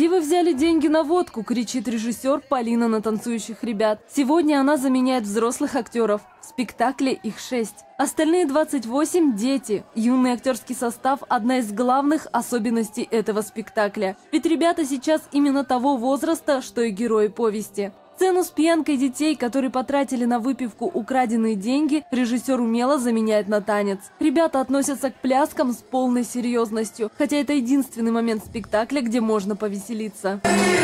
«Где вы взяли деньги на водку?» – кричит режиссер Полина на танцующих ребят. Сегодня она заменяет взрослых актеров. В спектакле их 6. Остальные 28 – дети. Юный актерский состав – одна из главных особенностей этого спектакля. Ведь ребята сейчас именно того возраста, что и герои повести. Сцену с пьянкой детей, которые потратили на выпивку украденные деньги, режиссер умело заменяет на танец. Ребята относятся к пляскам с полной серьезностью, хотя это единственный момент спектакля, где можно повеселиться.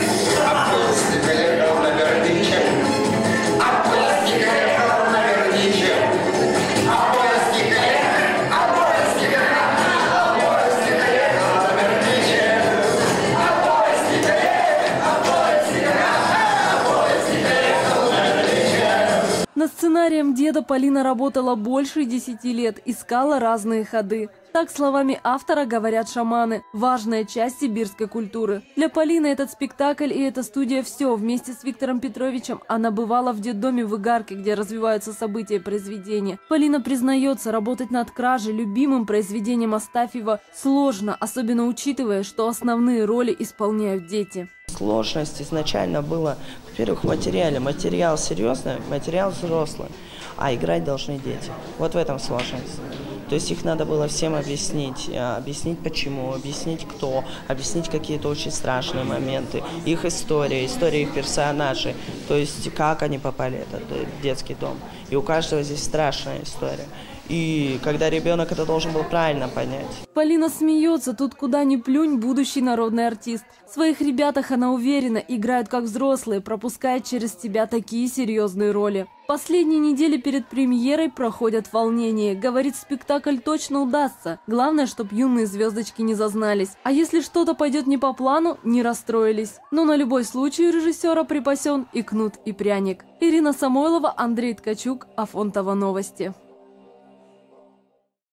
Над сценарием «Деда» Полина работала больше 10 лет, искала разные ходы. Так словами автора говорят шаманы – важная часть сибирской культуры. Для Полины этот спектакль и эта студия – все. Вместе с Виктором Петровичем она бывала в детдоме в Игарке, где развиваются события произведения. Полина признается, работать над «Кражей», любимым произведением Астафьева, сложно, особенно учитывая, что основные роли исполняют дети. Сложность изначально была, во-первых, в материале. Материал серьезный, материал взрослый, а играть должны дети. Вот в этом сложность. То есть их надо было всем объяснить. Объяснить почему, объяснить кто, объяснить какие-то очень страшные моменты. Их история, история их персонажей. То есть как они попали в этот детский дом. И у каждого здесь страшная история. И когда ребенок это должен был правильно понять. Полина смеется, тут куда ни плюнь, будущий народный артист. В своих ребятах она уверена, играют как взрослые, пропускает через себя такие серьезные роли. Последние недели перед премьерой проходят волнения. Говорит, спектакль точно удастся. Главное, чтобы юные звездочки не зазнались. А если что-то пойдет не по плану, не расстроились. Но на любой случай у режиссера припасен и кнут, и пряник. Ирина Самойлова, Андрей Ткачук, Афонтово новости.